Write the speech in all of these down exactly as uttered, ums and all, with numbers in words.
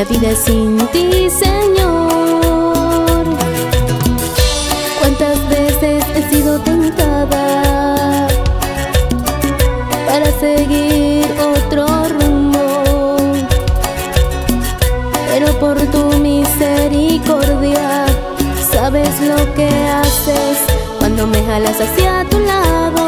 La vida es sin ti, Señor. Cuántas veces he sido tentada para seguir otro rumbo, pero por tu misericordia sabes lo que haces cuando me jalas hacia tu lado.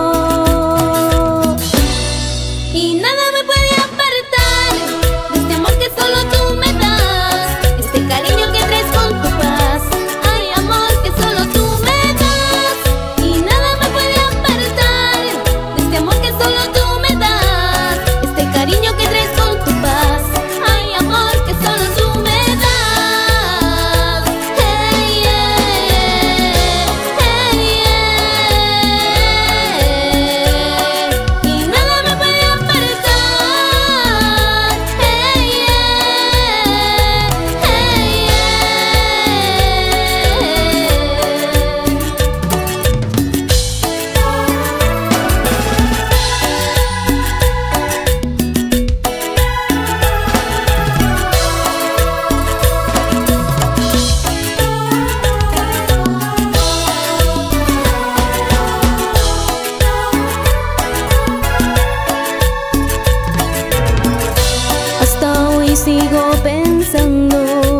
Y nada me puede apartar de este amor que solo tú me das, este cariño que traes con tu paz. Ay, amor que solo tú me das. Y nada me puede apartar de este amor que solo tú me das, este cariño que traes con tu paz. Ay, amor que solo tú me das. Hey, yeah, hey, yeah. Y nada me puede apartar. Hey, yeah, hey, Hasta hoy sigo pensando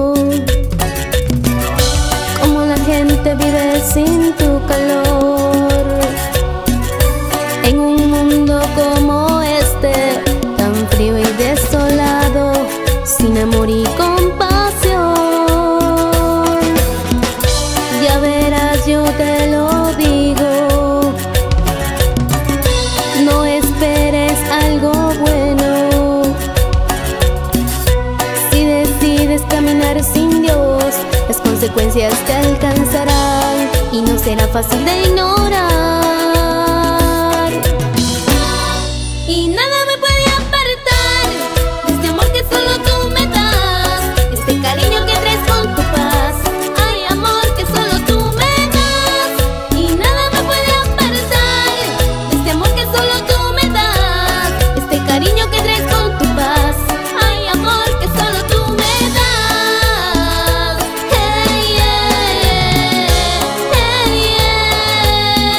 cómo la gente vive sin tu calor, en un mundo como este, tan frío y desolado, sin amor y compasión. Ya verás, yo te lo digo, no esperes algo bueno. Si decides caminar sin Dios, las consecuencias te alcanzarán y no será fácil de ignorar. Y nada me puede apartar de este amor que solo tú me das, este cariño que traes con tu paz. Ay, amor que solo tú me das. Y nada me puede apartar de este amor que solo tú me das, este cariño que traes con tu paz. Ay, amor que solo tú me das. Hey, yeah, hey, yeah.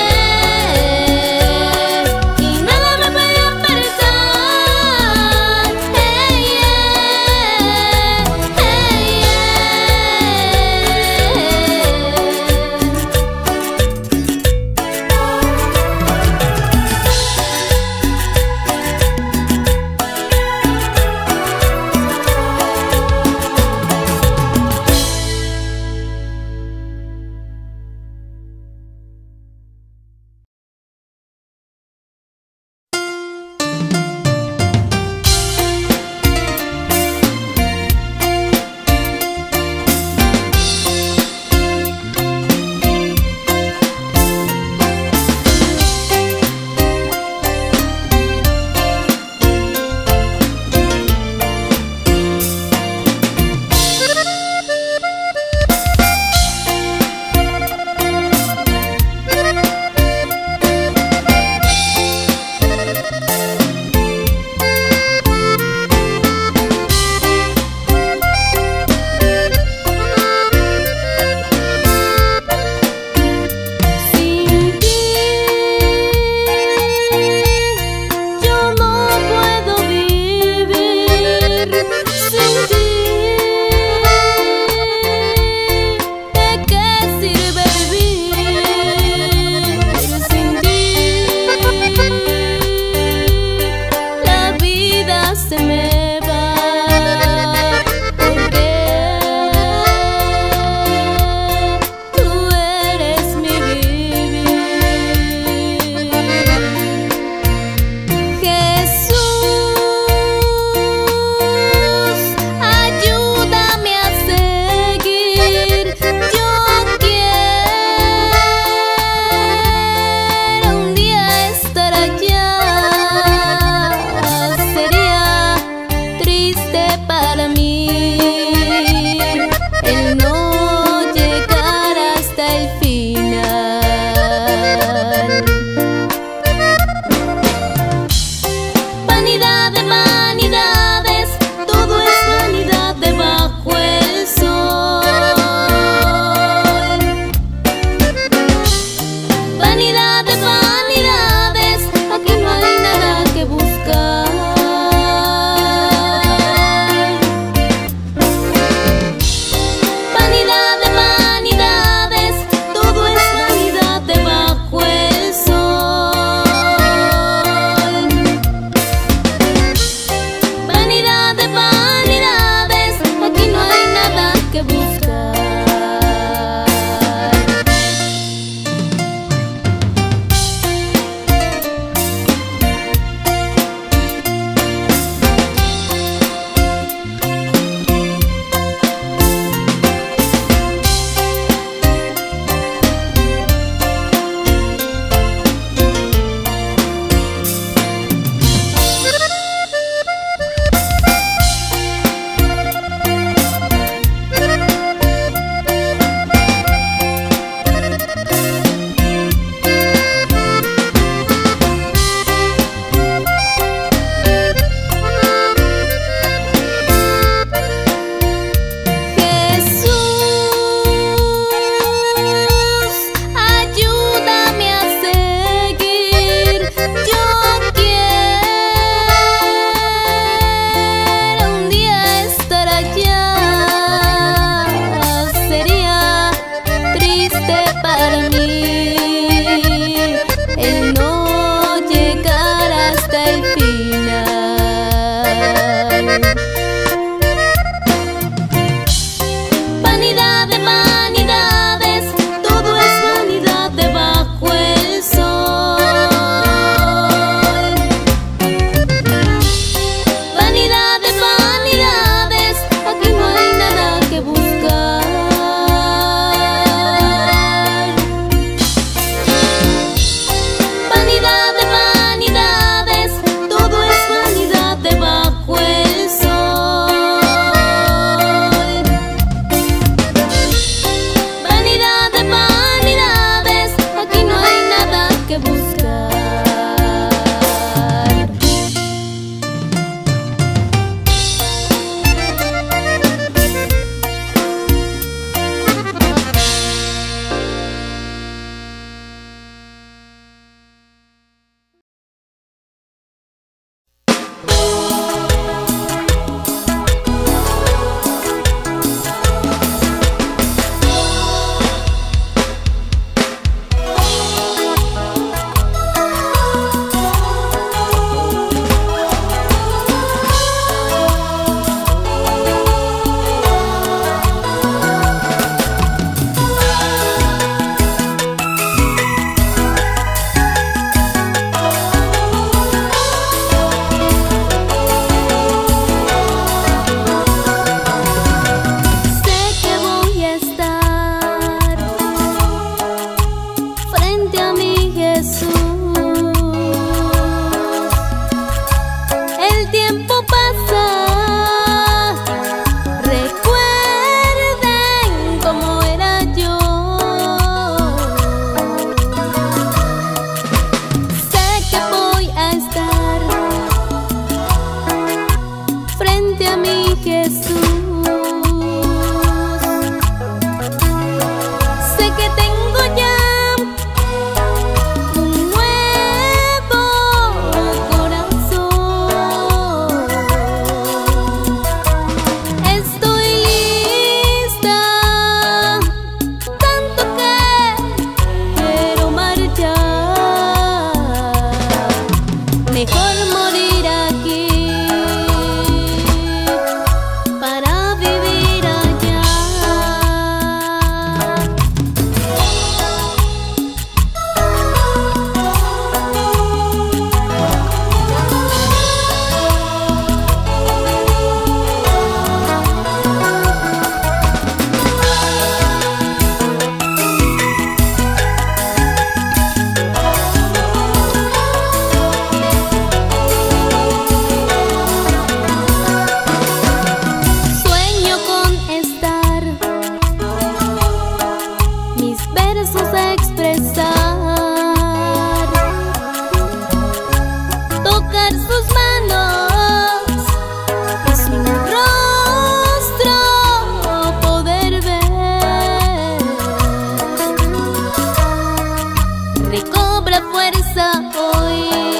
recobra fuerza hoy,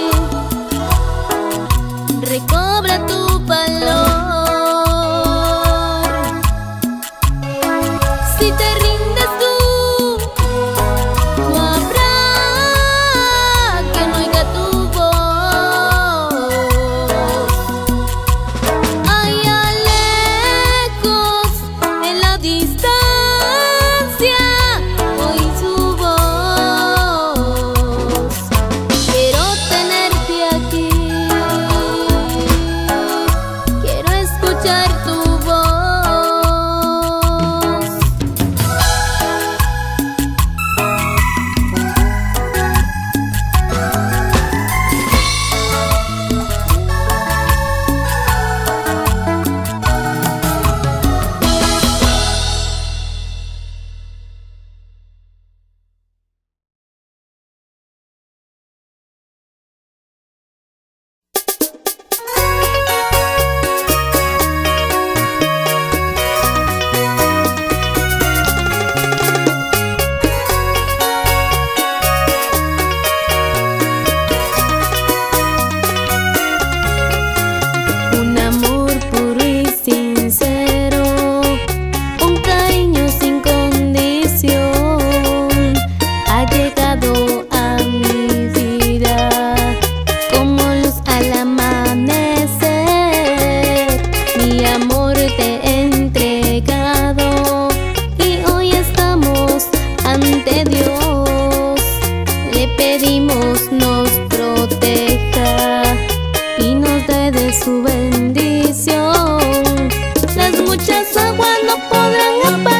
recobra tu valor. Si te rindes tú, no habrá quien oiga tu voz. Allá lejos, en la distancia, oí su voz. Quiero tenerte aquí, quiero escuchar tu voz. Un amor puro y sincero, un cariño sin condición, ha llegado a mi vida como luz al amanecer. Mi amor te he entregado y hoy estamos ante Dios. Le pedimos nos proteja y nos dé de su bendición. Las muchas aguas no podrán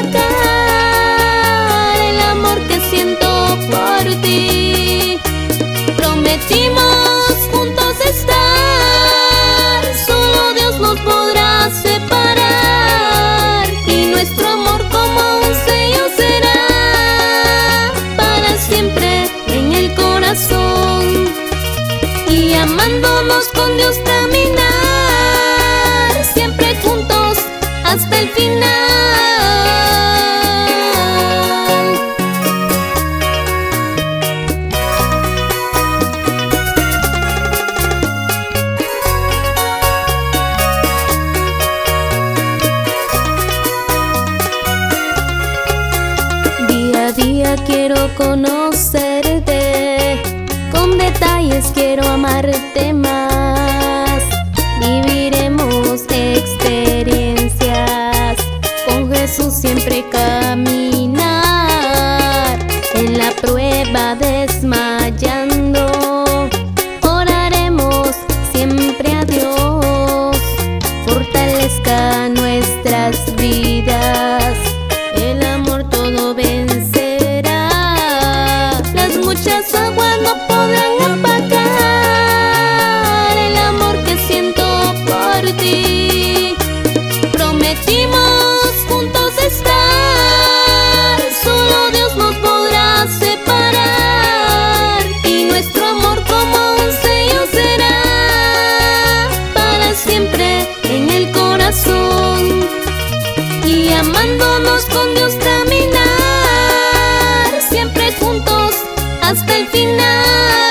apagar el amor que siento por ti. Prometimos juntos estar, solo Dios nos podrá separar, y nuestro amor como un sello será para siempre en el corazón. Y amándonos con Dios caminar, siempre juntos hasta el final. Día a día quiero conocerte, con detalles quiero amarte más. Viviremos experiencias, con Jesús siempre caminar. En la prueba desmayando, oraremos siempre a Dios, fortalezca nuestras vidas. El amor todo vencerá, las muchas aguas no podrán apagar el amor que siento por ti. Prometimos juntos estar, solo Dios nos podrá separar, y nuestro amor como un sello será para siempre en el corazón. Y amándonos con Dios caminar, siempre juntos hasta el final.